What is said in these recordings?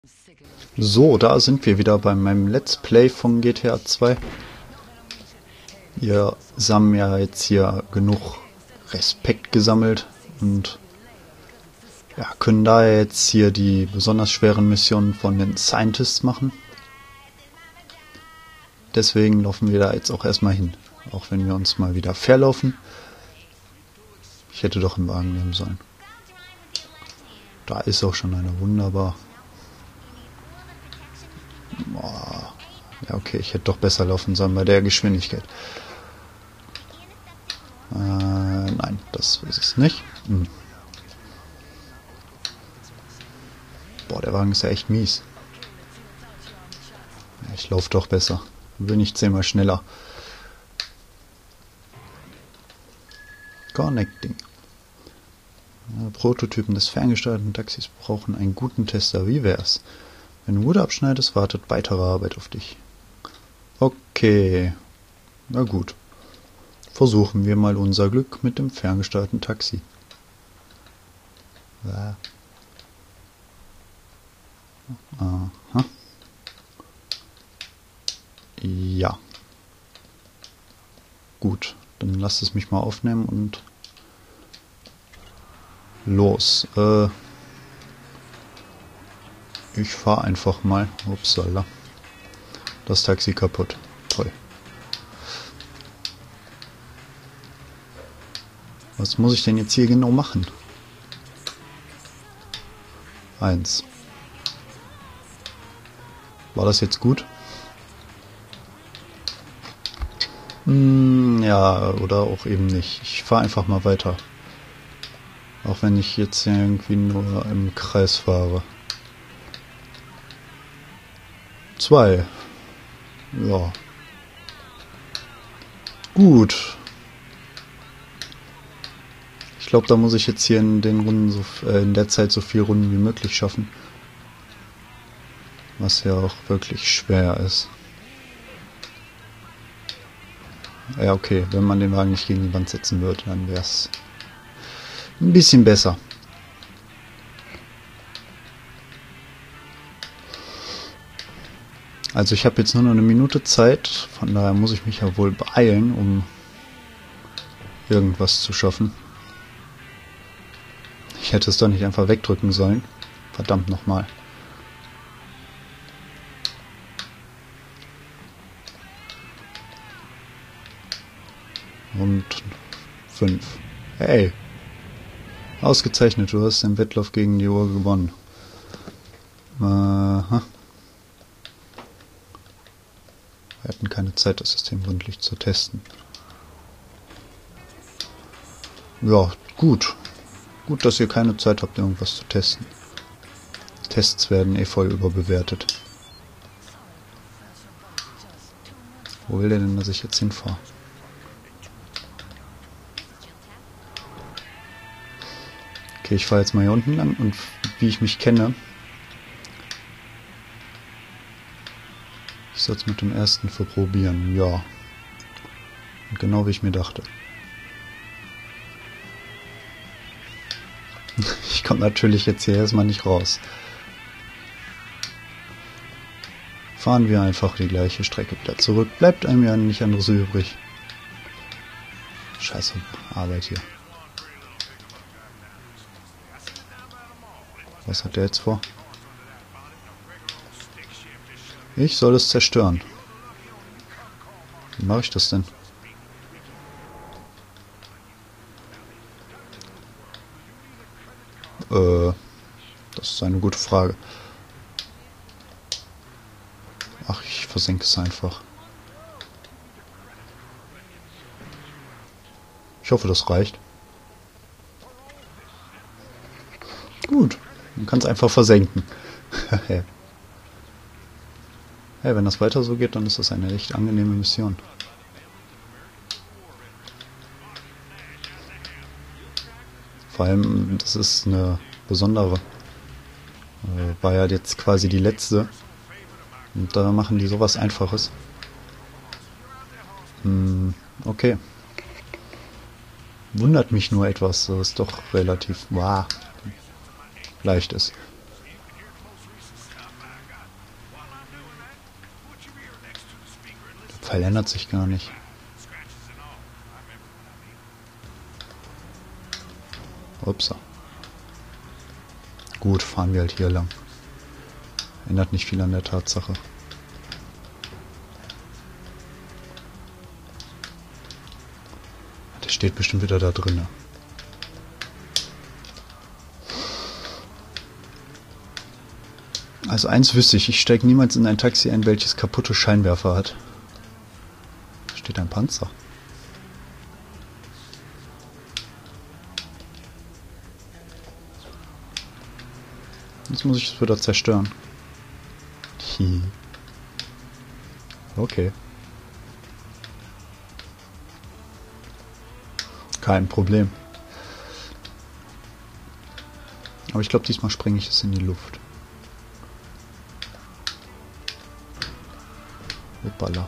So, da sind wir wieder bei meinem Let's Play von GTA 2. Wir haben ja jetzt hier genug Respekt gesammelt und ja, können daher jetzt hier die besonders schweren Missionen von den Scientists machen. Deswegen laufen wir da jetzt auch erstmal hin, auch wenn wir uns mal wieder verlaufen. Ich hätte doch einen Wagen nehmen sollen. Da ist auch schon einer, wunderbar. Boah. Ja, okay, ich hätte doch besser laufen sollen bei der Geschwindigkeit. Nein, das ist es nicht. Boah, der Wagen ist ja echt mies. Ich laufe doch besser. Bin ich 10-mal schneller. Connecting. Prototypen des ferngesteuerten Taxis brauchen einen guten Tester. Wie wär's? Wenn du gut abschneidest, wartet weitere Arbeit auf dich. Okay. Na gut. Versuchen wir mal unser Glück mit dem ferngesteuerten Taxi. Ja. Aha. Ja. Gut, dann lass es mich mal aufnehmen und los. Ich fahre einfach mal. Upsala. Das Taxi kaputt. Toll. Was muss ich denn jetzt hier genau machen? 1. War das jetzt gut? Ja, oder auch eben nicht. Ich fahre einfach mal weiter. Auch wenn ich jetzt irgendwie nur im Kreis fahre. 2. Ja. Gut. Ich glaube, da muss ich jetzt hier in den Runden in der Zeit so viele Runden wie möglich schaffen. Was ja auch wirklich schwer ist. Ja, okay, wenn man den Wagen nicht gegen die Wand setzen würde, dann wäre es ein bisschen besser. Also ich habe jetzt nur noch eine Minute Zeit, von daher muss ich mich ja wohl beeilen, um irgendwas zu schaffen. Ich hätte es doch nicht einfach wegdrücken sollen. Verdammt nochmal. Und 5. Hey! Ausgezeichnet, du hast den Wettlauf gegen die Uhr gewonnen. Aha. Wir hatten keine Zeit, das System gründlich zu testen. Ja, gut. Gut, dass ihr keine Zeit habt, irgendwas zu testen. Tests werden eh voll überbewertet. Wo will der denn, dass ich jetzt hinfahre? Okay, ich fahre jetzt mal hier unten lang und wie ich mich kenne, ich soll es mit dem ersten verprobieren. Ja. Und genau wie ich mir dachte. Ich komme natürlich jetzt hier erstmal nicht raus. Fahren wir einfach die gleiche Strecke wieder zurück. Bleibt einem ja nicht anderes übrig. Scheiße, Arbeit hier. Was hat der jetzt vor? Ich soll es zerstören. Wie mache ich das denn? Das ist eine gute Frage. Ach, ich versenke es einfach. Ich hoffe, das reicht. Gut, man kann es einfach versenken. Hey, wenn das weiter so geht, dann ist das eine echt angenehme Mission. Vor allem, das ist eine besondere. War ja jetzt quasi die letzte. Und da machen die sowas Einfaches. Okay. Wundert mich nur etwas, dass es doch relativ leicht ist. Pfeil ändert sich gar nicht. Upsa. Gut, fahren wir halt hier lang. Ändert nicht viel an der Tatsache. Der steht bestimmt wieder da drin. Also eins wüsste ich steige niemals in ein Taxi ein, welches kaputte Scheinwerfer hat. Da steht ein Panzer. Jetzt muss ich es wieder zerstören. Okay. Kein Problem. Aber ich glaube, diesmal sprenge ich es in die Luft. Hoppala.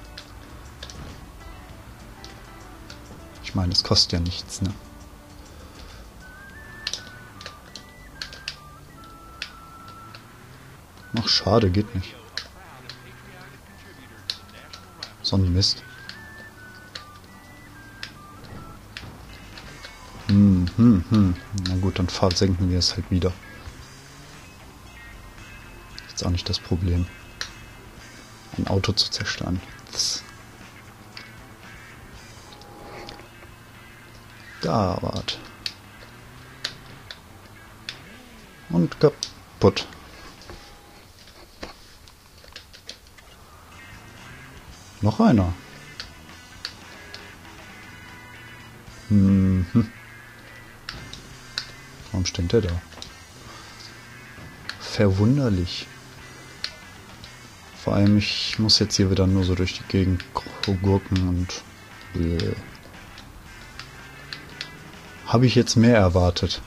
Ich meine, es kostet ja nichts, ne? Ach, schade, geht nicht. So ein Mist. Na gut, dann senken wir es halt wieder. Ist auch nicht das Problem. Ein Auto zu zerstören. Da wart. Und kaputt. Noch einer. Warum steht der da? Verwunderlich. Vor allem, ich muss jetzt hier wieder nur so durch die Gegend gurken und... Habe ich jetzt mehr erwartet.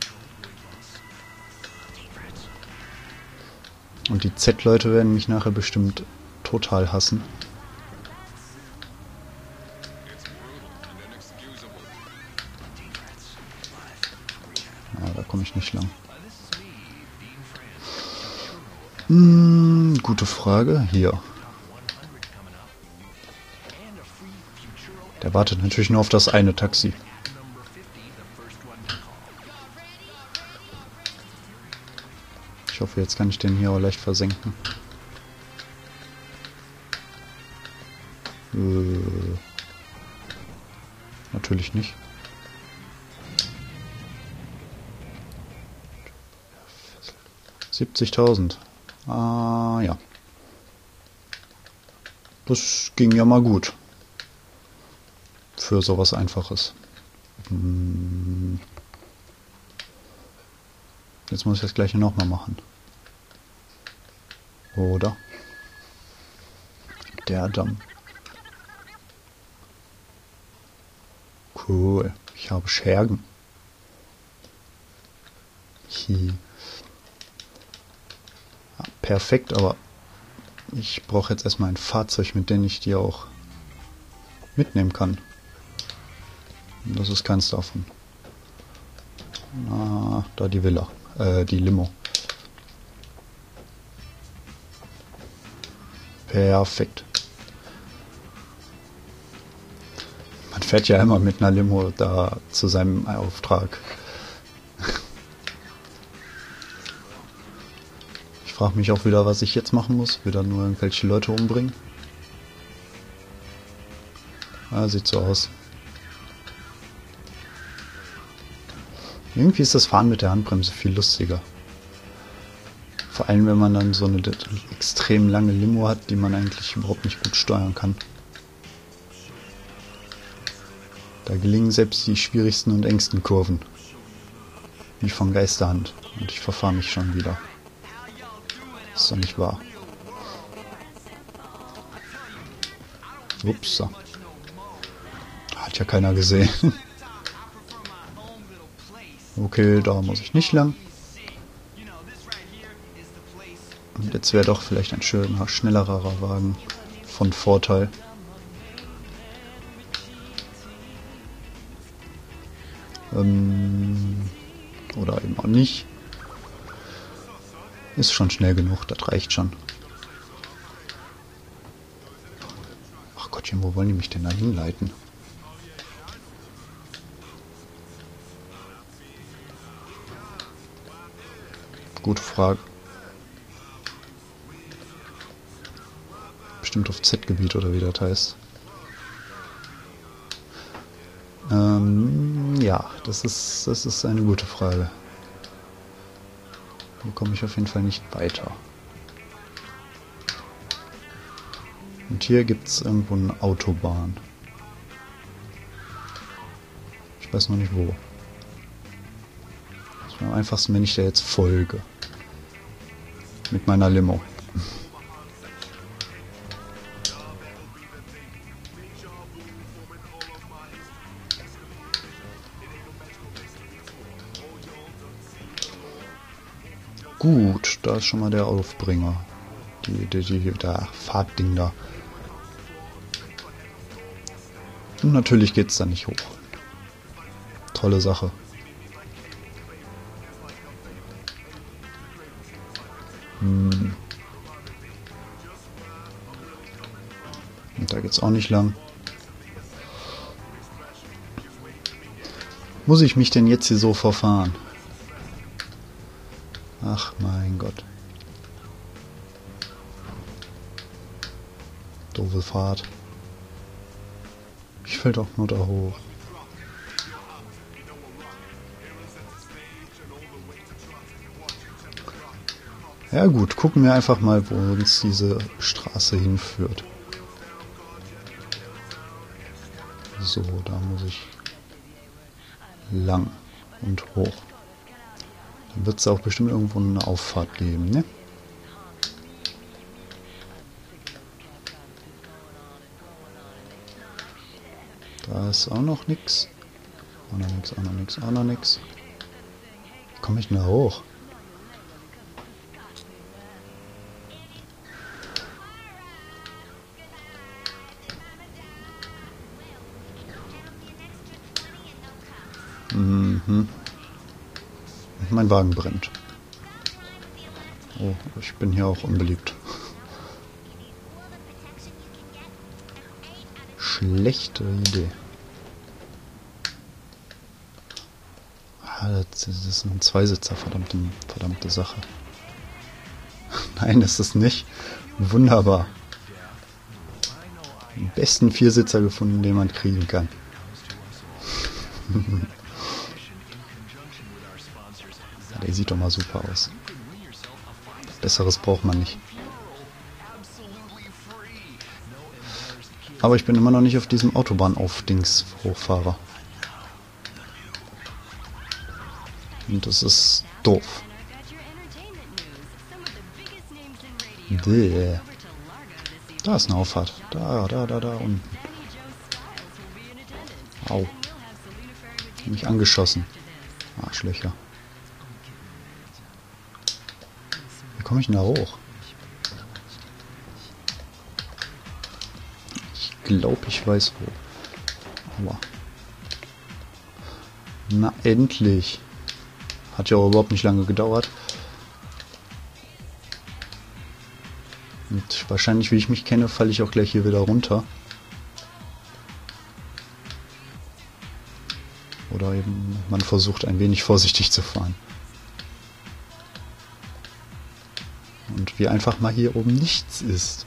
Und die Z-Leute werden mich nachher bestimmt total hassen. Da komme ich nicht lang. Gute Frage. Hier. Der wartet natürlich nur auf das eine Taxi. Ich hoffe, jetzt kann ich den hier auch leicht versenken. Natürlich nicht. 70.000. Ah, ja. Das ging ja mal gut. Für sowas Einfaches. Jetzt muss ich das gleiche nochmal machen. Oder? Der Damm. Cool. Ich habe Schergen. Perfekt, aber ich brauche jetzt erstmal ein Fahrzeug, mit dem ich die auch mitnehmen kann. Und das ist keins davon. Ah, da die Villa. Die Limo. Perfekt. Man fährt ja immer mit einer Limo da zu seinem Auftrag. Ich frage mich auch wieder, was ich jetzt machen muss. Wieder nur irgendwelche Leute umbringen. Ah, sieht so aus. Irgendwie ist das Fahren mit der Handbremse viel lustiger. Vor allem, wenn man dann so eine extrem lange Limo hat, die man eigentlich überhaupt nicht gut steuern kann. Da gelingen selbst die schwierigsten und engsten Kurven. Wie von Geisterhand. Und ich verfahre mich schon wieder. Ist doch nicht wahr. Ups. Hat ja keiner gesehen. Okay, da muss ich nicht lang. Und jetzt wäre doch vielleicht ein schöner, schnellerer Wagen von Vorteil. Oder eben auch nicht. Ist schon schnell genug, das reicht schon. Tja, wo wollen die mich denn da hinleiten? Gute Frage. Bestimmt auf Z-Gebiet oder wie das heißt. Ja, das ist eine gute Frage. Hier komme ich auf jeden Fall nicht weiter. Und hier gibt es irgendwo eine Autobahn. Ich weiß noch nicht wo. Das wäre am einfachsten, wenn ich da jetzt folge. Mit meiner Limo. Gut, da ist schon mal der Aufbringer. Der Fahrtding da. Und natürlich geht's da nicht hoch. Tolle Sache. Und da geht's auch nicht lang. Muss ich mich denn jetzt hier so verfahren? Ach mein Gott. Doofe Fahrt. Ich fällt auch nur da hoch. Ja gut, gucken wir einfach mal, wo uns diese Straße hinführt. So, da muss ich lang und hoch. Dann wird es auch bestimmt irgendwo eine Auffahrt geben, ne? Da ist auch noch nix. Auch noch nix, auch noch nix, auch noch nix. Wie komme ich denn da hoch? Mhm. Mein Wagen brennt. Oh, ich bin hier auch unbeliebt. Schlechte Idee. Ah, das ist ein Zweisitzer, verdammte Sache. Nein, das ist nicht. Wunderbar. Den besten Viersitzer gefunden, den man kriegen kann. Ja, der sieht doch mal super aus. Besseres braucht man nicht. Aber ich bin immer noch nicht auf diesem Autobahnaufdings Hochfahrer. Und das ist doof. Bäh. Da ist eine Auffahrt. Da unten. Au. Mich angeschossen. Arschlöcher. Wie komme ich denn da hoch? Ich glaube, ich weiß wo. Aua. Na, endlich. Hat ja auch überhaupt nicht lange gedauert. Und wahrscheinlich, wie ich mich kenne, falle ich auch gleich hier wieder runter. Oder eben, man versucht ein wenig vorsichtig zu fahren. Und wie einfach mal hier oben nichts ist.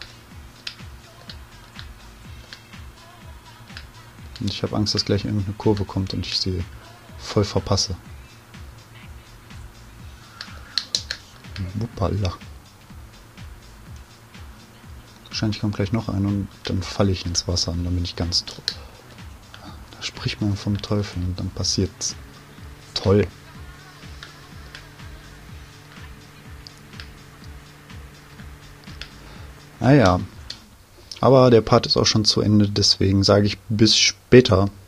Und ich habe Angst, dass gleich irgendeine Kurve kommt und ich sie voll verpasse. Wuppala. Wahrscheinlich kommt gleich noch ein und dann falle ich ins Wasser und dann bin ich ganz tot. Da spricht man vom Teufel und dann passiert's. Toll. Naja. Aber der Part ist auch schon zu Ende, deswegen sage ich bis später.